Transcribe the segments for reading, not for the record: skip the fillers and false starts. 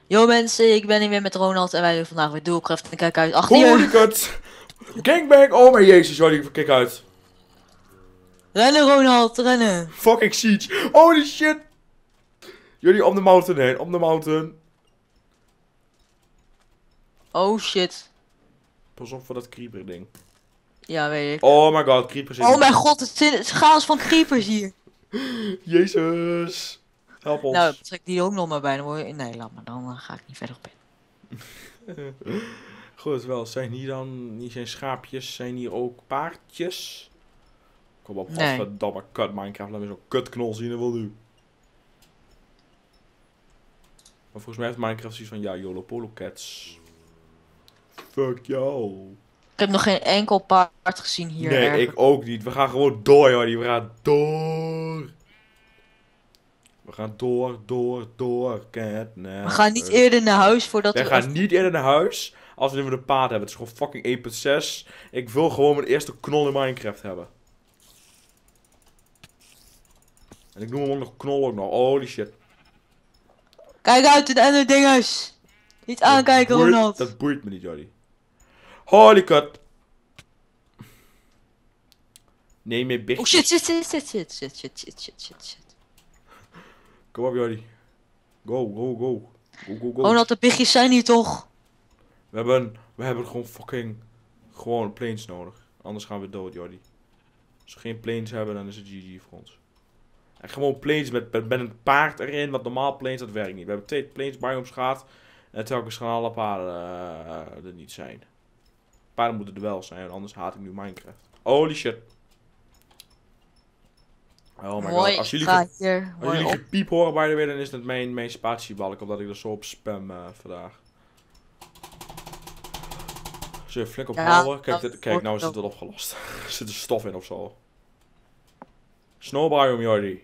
Yo mensen, ik ben hier weer met Ronald en wij doen vandaag weer Duelcraft en kijk uit achter Holy je. kut! Gangbang! Oh mijn jezus, Jordi, kijk uit. Rennen Ronald, rennen. Fucking siege. Holy shit! Jullie om de mountain heen, om de mountain. Oh shit. Pas op voor dat creeper ding. Ja, weet ik. Oh my god, creepers in. Oh mijn god, het is chaos van creepers hier. Jezus. Help ons. Nou, trek die er ook nog maar bij. Dan word je... Nee, laat maar, dan ga ik niet verder op in. Goed, wel. Zijn hier dan niet zijn schaapjes? Zijn hier ook paardjes? Kom op, Nee. godverdamme kut Minecraft. Laat me zo'n kutknol zien, dat wil nu. Maar volgens mij heeft Minecraft zoiets van, ja, YOLO Polo Cats. Fuck jou. Ik heb nog geen enkel paard gezien hier. Nee, ergens. ik ook niet. We gaan gewoon door, Jordi. We gaan door. We gaan door. We gaan niet eerder naar huis voordat We we... gaan niet eerder naar huis als we een paard hebben. Het is gewoon fucking 1.6. Ik wil gewoon mijn eerste knol in Minecraft hebben. En ik noem hem ook nog knol ook nog. Holy shit. Kijk uit, het ender dinges. Niet aankijken Ronald. Dat boeit me niet, Jordi. Holy cut. Nee, meer big. Oh shit. Kom op, Jordi. Go. Ronald, de bigjes zijn hier toch? We hebben gewoon fucking gewoon planes nodig. Anders gaan we dood, Jordi. Als we geen planes hebben, dan is het GG voor ons. En gewoon planes met een paard erin, want normaal planes, dat werkt niet. We hebben 2 planes biomes gehad. En telkens gaan alle paarden er niet zijn. Paarden moeten er wel zijn, anders haat ik nu Minecraft. Holy shit. Oh my god. Als jullie gepiep horen bij de weer, dan is het mijn spatiebalk, omdat ik er zo op spam vandaag. Zul je flink ophouden? Kijk, nou is het wel opgelost. Er zit er stof in of zo. Snowbiome, Jordi.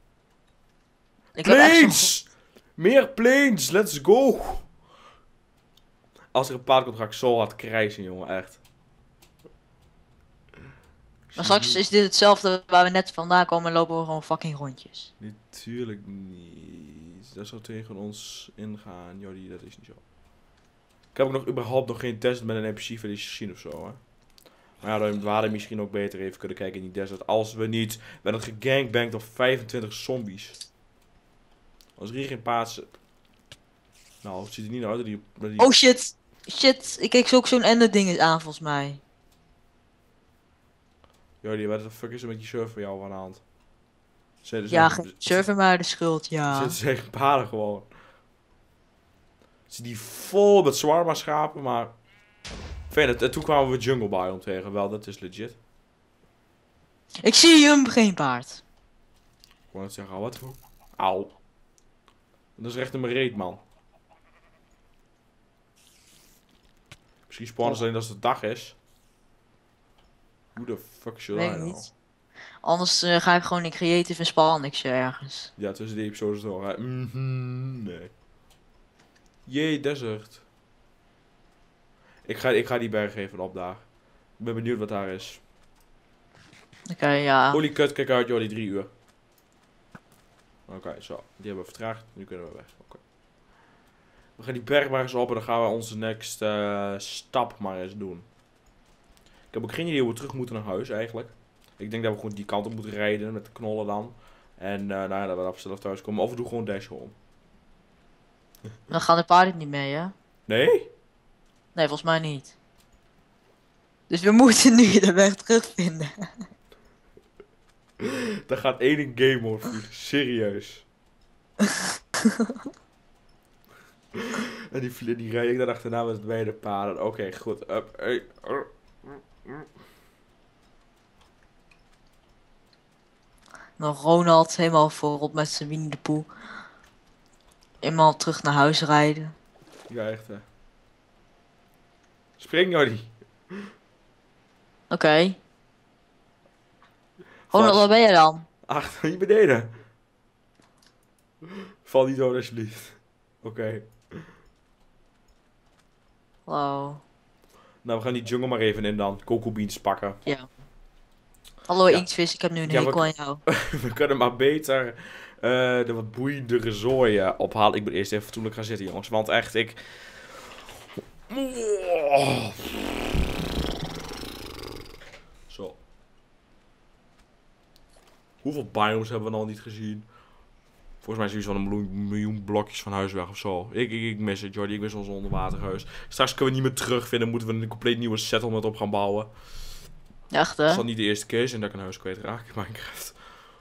Planes! Meer planes, let's go! Als er een paard komt, ga ik zo hard krijsen, jongen, echt. Maar straks is dit hetzelfde waar we net vandaan komen en lopen we gewoon fucking rondjes. Natuurlijk niet. Dat zou tegen ons ingaan, Jordi, dat is niet zo. Ik heb ook nog überhaupt nog geen test met een NPC gezien of zo, hè. Maar ja, we hadden misschien ook beter even kunnen kijken in die desert. Als we niet werden gegangbankt door 25 zombies. Als er hier geen paard zit. Nou, het ziet er niet uit dat die... Oh shit! Shit, ik keek ook zo'n ender ding aan volgens mij. Jordi, wat de fuck is er met die server van jou aan de hand? Ja, server maar de schuld, ja. Zitten ze tegen paarden gewoon. Zit die vol met swarma schapen, maar... Fijn, en toen kwamen we jungle biome tegen. Wel, dat is legit. Ik zie hem, geen paard. Ik wou net zeggen, wat voor... Auw. Dat is echt een reet, man. Misschien spawnen ze alleen als het dag is. Hoe de fuck should I Weet ik know? niet. Anders ga ik gewoon in creative en spawn niks ergens. Ja, tussen die episodes door. Hè. Nee. Jee, desert. Ik ga die berg even opdagen. Ik ben benieuwd wat daar is. Oké, ja. Holy kut, kijk uit, joh, die 3 uur. Oké, zo. Die hebben we vertraagd. Nu kunnen we weg. Oké. We gaan die berg maar eens op en dan gaan we onze next stap maar eens doen. Ik heb ook geen idee hoe we terug moeten naar huis eigenlijk. Ik denk dat we gewoon die kant op moeten rijden met de knollen dan. En nou ja, dat we dan zelf thuis komen. Of we doen gewoon dash home. Dan gaan de paarden niet mee, hè? Nee? Nee, volgens mij niet. Dus we moeten nu de weg terugvinden. Dan gaat één game mode vliegen. Serieus. En die rijd ik dan achterna met beide paarden. Oké, goed. Dan Ronald helemaal voorop met zijn Winnie de Pooh. Eenmaal terug naar huis rijden. Ja, echt hè. Spring, Jordi. Oké. Ronald, waar ben je dan? Achter, hier beneden. Val niet dood alsjeblieft. Oké. Hallo. Nou, we gaan die jungle maar even in dan. Cocoa beans pakken. Ja. Hallo Ja. inktvis, ik heb nu een Ja, hekel aan jou. We kunnen maar beter de wat boeiendere zooi ophalen. Ik moet eerst even fatsoenlijk gaan zitten, jongens. Want echt, ik... Zo. Hoeveel biomes hebben we nog niet gezien? Volgens mij is er zo'n miljoen blokjes van huis weg of zo. Ik mis het, Jordi. Ik mis ons onderwaterhuis. Straks kunnen we niet meer terugvinden. Moeten we een compleet nieuwe settlement op gaan bouwen. Echt Het hè? zal niet de eerste keer zijn dat ik een huis kwijtraak in Minecraft.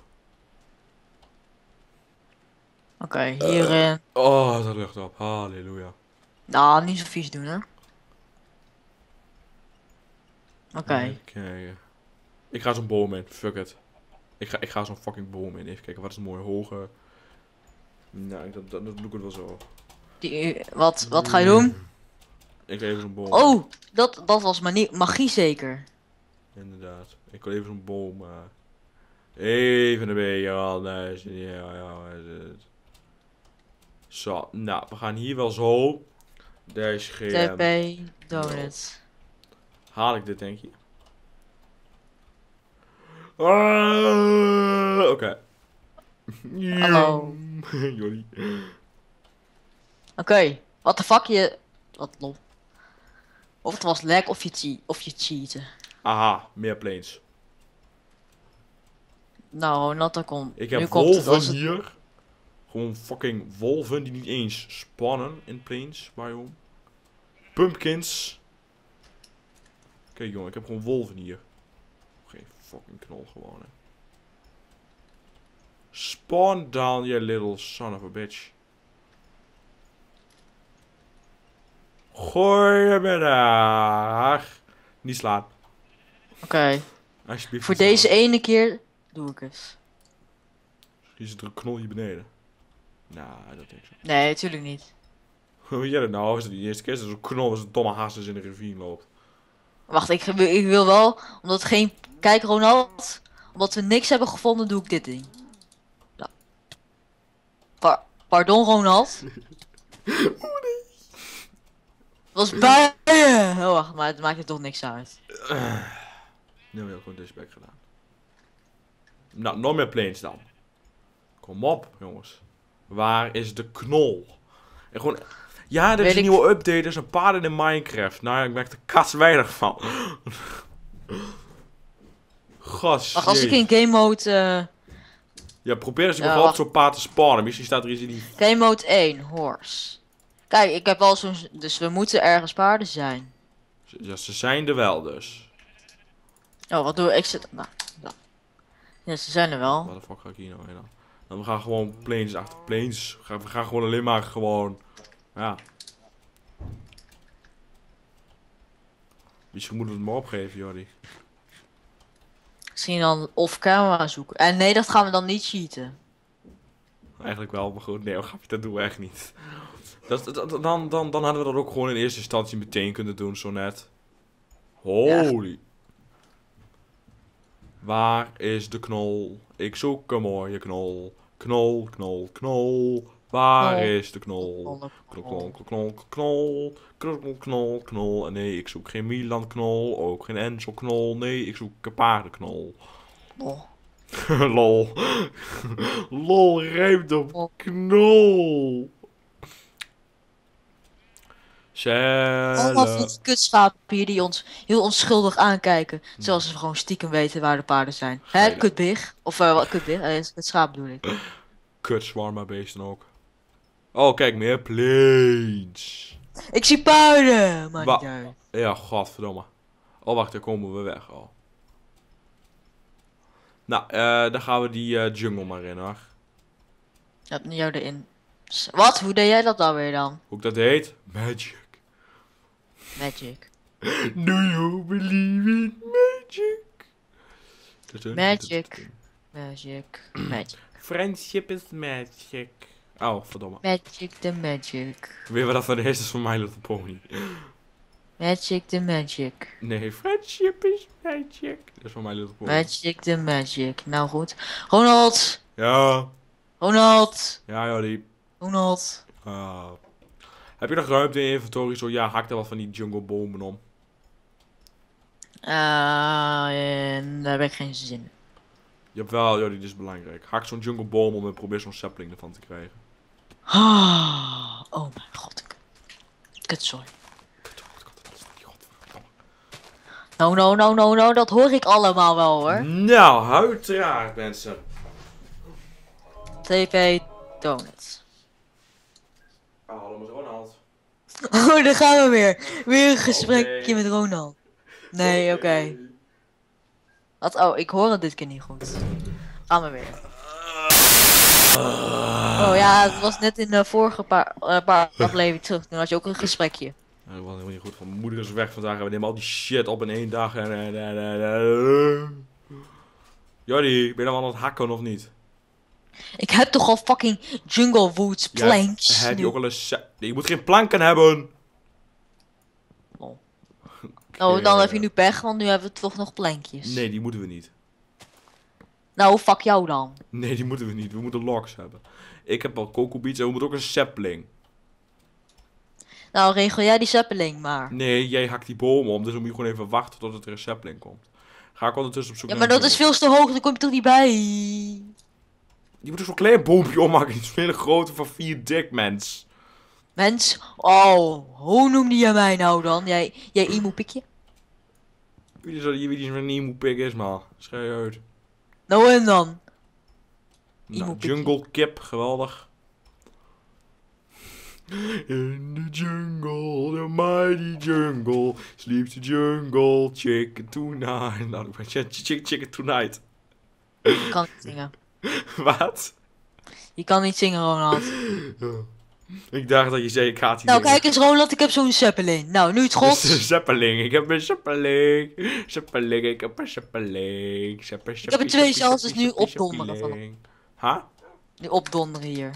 Oké, hierin. Oh, dat lucht op. Halleluja. Nou, niet zo vies doen hè. Oké. Even kijken. Ik ga zo'n boom in. Fuck it. Ik ga zo'n fucking boom in. Even kijken, wat is een mooie hoge... Nou, dat doe ik het wel zo. Wat ga je doen? Ik ga even zo'n boom. Oh, dat was magie zeker. Inderdaad. Ik wil even zo'n boom. Even een beetje anders. Ja, is het. Zo, nou, we gaan hier wel zo. Daar is geen... TP donuts. Haal ik dit, denk je? Oké. Hallo. Jordi. Oké, what the fuck je... Wat lol. Of het was lag of je cheaten. Aha, meer planes. Nou, Natta komt. Ik Nu heb komt het, wolven als het... hier. Gewoon fucking wolven die niet eens spannen in plains biome. Pumpkins. Kijk jongen, ik heb gewoon wolven hier. Geen fucking knol gewoon hè. Spawn down, you little son of a bitch. Goedemiddag. Niet slaan. Oké, Alsjeblieft. voor niet slaan. deze ene keer doe ik het. Misschien zit er een knol hier beneden. Nou, dat denk ik zo. Nee, natuurlijk niet. Hoe weet jij dat nou? Is het de eerste keer dat zo'n knol als een domme haas in de rivier loopt? Wacht, ik wil wel, omdat geen... Kijk Ronald, omdat we niks hebben gevonden, doe ik dit ding. Nou. Pardon Ronald. Was bij je. Oh, wacht, maar het maakt er toch niks uit. Nu heb ik gewoon deze back gedaan. Nou, nog meer planes dan. Kom op, jongens. Waar is de knol? En gewoon... Ja, er is Weet een ik- nieuwe update. Er zijn paarden in Minecraft. Nou ja, ik merk er kats weinig van. Gas. Wacht, als ik in game mode... Ja, probeer eens Ja, überhaupt wacht. zo'n paard te spawnen. Misschien staat er iets in die... Game mode 1, horse. Kijk, ik heb al zo'n... Dus we moeten ergens paarden zijn. Ja, ze zijn er wel dus. Oh, wat doe ik? Ik zit... Nou. Ja, ze zijn er wel. Waar de fuck ga ik hier nou heen dan? Dan we gaan gewoon planes achter planes. We gaan gewoon alleen maar gewoon... Ja. Misschien moeten we het maar opgeven, Jordi. Misschien dan off-camera zoeken. En nee, dat gaan we dan niet cheaten. Eigenlijk wel, maar goed. Nee, dat doen we echt niet. Dan hadden we dat ook gewoon in eerste instantie meteen kunnen doen, zo net. Holy. Waar is de knol? Ik zoek een mooie knol. Knol, knol, knol. Waar Knol. is de knol? Knol, knol, knol, knol. Knol, knol, knol. En nee, ik zoek geen Milan knol. Ook geen Enzo knol. Nee, ik zoek een paardenknol. Oh. Lol. Lol rijmt op knol. Allemaal van die kutschapen hier die ons heel onschuldig aankijken. Terwijl ze gewoon stiekem weten waar de paarden zijn. Hè, Gele. kutbig? Of wat kutbig? Kutschaap bedoel ik. Kut zwarma beesten ook. Oh, kijk, meer planes. Ik zie paarden! Maar Wa- niet uit. Ja, godverdomme. Oh, wacht, daar komen we weg al. Nou, dan gaan we die jungle maar in, hoor. Je hebt jou erin. Wat? Hoe deed jij dat dan weer dan? Hoe ik dat heet? Magic. Magic. Do you believe in magic? Magic. Magic. Magic. Friendship is magic. Oh, verdomme. Magic the magic. Weer wat dat van de eerste is van My Little Pony. Magic the magic. Nee, friendship is magic. Dat is van My Little Pony. Magic the magic. Nou goed. Ronald! Ja. Ronald! Ja, die. Ronald! Heb je nog ruimte in je inventory? Zo, ja, hak daar wat van die jungle bomen om. Daar heb ik geen zin in. Jawel, Jordi, dit is belangrijk. Hak zo'n jungle boom om en probeer zo'n sapling ervan te krijgen. Oh mijn god. Kutzooi. No, dat hoor ik allemaal wel hoor. Nou, uiteraard mensen. TP Donuts. Hallo met Ronald. Oh, daar gaan we weer. Weer een gesprekje met Ronald. Nee, oké. Wat? Oh, ik hoor het dit keer niet goed. Gaan we weer. Oh ja, het was net in de vorige paar afleveringen terug. Toen had je ook een gesprekje. Ja, dat was helemaal niet goed. Van mijn moeder is weg vandaag en we nemen al die shit op in 1 dag. Jordi, ben je nou aan het hakken of niet? Ik heb toch al fucking Jungle Woods planks. Heb je ook al eens... Nee, je moet geen planken hebben. Oh. Nou, dan heb je nu pech, want nu hebben we toch nog plankjes. Nee, die moeten we niet. Nou, fuck jou dan. Nee, die moeten we niet. We moeten logs hebben. Ik heb al cocoa beats en we moeten ook een sapling. Nou, regel jij die sapling maar. Nee, jij hakt die bomen om, dus dan moet je gewoon even wachten tot er een sapling komt. Ga ik ondertussen op zoek Ja, naar maar een dat is jungle. veel te hoog, dan kom je toch niet bij. Je moet dus zo'n klein boompje ommaken. Die is een hele grote van 4 dik, mens. Mens? Oh, hoe noemde je mij nou dan? Jij emo-pikje? Wie is een emo pig is, man. Schrijf je uit. Nou en dan? Nou, Emo-pikje. jungle kip, geweldig. In the jungle, the mighty jungle, sleeps the jungle chicken tonight. Nou, ik ben chicken tonight. Je kan niet zingen. Wat? Je kan niet zingen, Ronald. Ik dacht dat je zei, ik ga het niet Nou, zingen. kijk eens, Ronald, ik heb zo'n zeppelin. Nou, nu het Dit is gods. een zeppeling. Ik heb een zeppeling. Zeppeling, ik heb een zeppeling. Ik heb er 2 zelfs, dus nu opdonderen van. Ha? Nu opdonderen hier.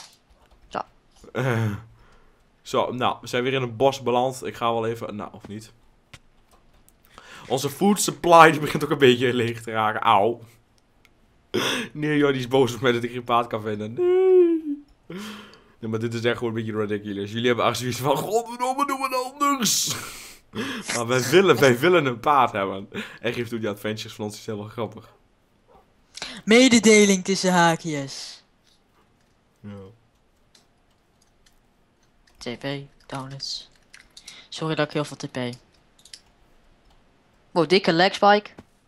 Zo, nou, we zijn weer in een bos beland. Ik ga wel even... Nou, of niet. Onze food supply die begint ook een beetje leeg te raken. Auw. Nee, joh, die is boos op mij dat ik geen paard kan vinden. Nee. Nee, maar dit is echt gewoon een beetje ridiculous. Jullie hebben echt zoiets van... Godverdomme, doen we het anders. Maar wij willen een paard hebben. En geeft toen die adventures van ons is helemaal grappig. Mededeling tussen haakjes. Ja. TP, donuts. Sorry dat ik heel veel TP. Wow, dikke legspike.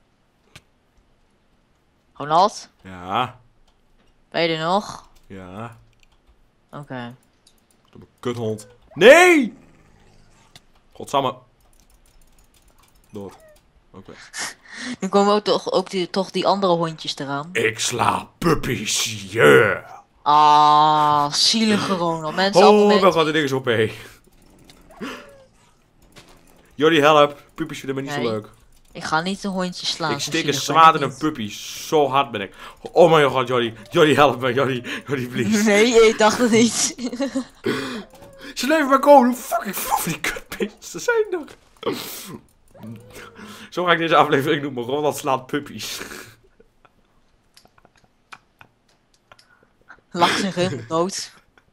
Ronald, Ja. ben je er nog? Ja. Oké. Domme kuthond. Nee! Godsamme. Dood. Oké. Nu komen ook toch die andere hondjes eraan. Ik sla puppies, yeah! Ah, zielige Ronald. Mensen allemaal Oh, mee. wat gaat dit ding zo op, hé. Jordi, help. Puppies vinden me niet Nee. zo leuk. Ik ga niet een hondje slaan. Ik zo steek een zielig zwaard in ben ik een puppy. Zo hard ben ik. Oh mijn god, Jordi. Jordi, help me. Jordi, please. niet. Nee, ik dacht het niet. Ze leven maar komen. Hoe fucking veel van die kutbeesten zijn er? Zo ga ik deze aflevering noemen. Ronald slaat puppies. Lach zijn rug dood.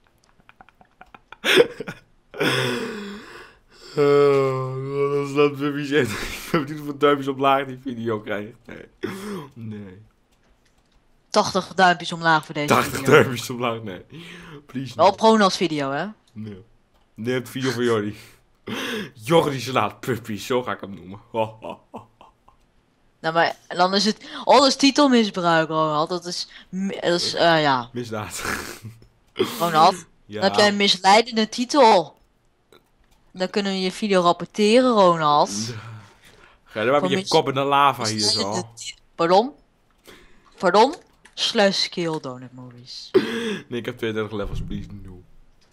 Ronald slaat puppies in. Ik ben benieuwd hoeveel duimpjes omlaag die video krijgt. Nee. Nee. 80 duimpjes omlaag voor deze 80 video. duimpjes omlaag, nee. Please. Wel op Ronald's video, hè? Nee. Nee, het video van Jordi. Jordi slaat puppies, zo ga ik hem noemen. Ho, ho, ho. Nou, maar dan is het... Oh, dat is titelmisbruik, Ronald. Dat is... ja. Misdaad. Ronald, Ja. dan heb jij een misleidende titel. Dan kunnen we je video rapporteren, Ronald. Ga dan heb je Voor je kop in de lava hier zo. Misleidende Pardon? Pardon? Sluis kill donut movies. Nee, ik heb 32 levels, please, no.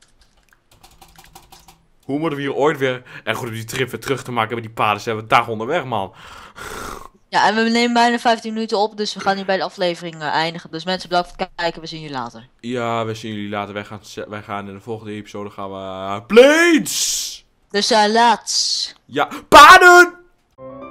Hoe moeten we hier ooit weer... En goed, om die trip weer terug te maken met die paden, zijn we dag onderweg, man. Ja, en we nemen bijna 15 minuten op, dus we gaan nu bij de aflevering eindigen. Dus mensen, bedankt voor het kijken, we zien jullie later. Ja, we zien jullie later. Wij gaan in de volgende episode gaan we... Planes! Dus laat. Ja, paden!